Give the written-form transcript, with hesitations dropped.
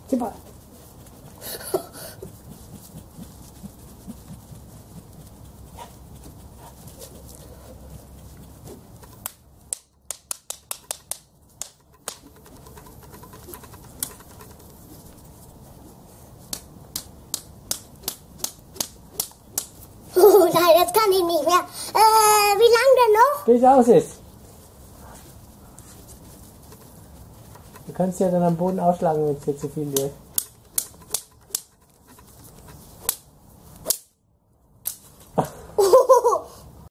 Super. Nein, jetzt kann ich nicht mehr. Wie lange denn noch? Bis aus ist. Du kannst ja dann am Boden ausschlagen, wenn es dir zu viel wird.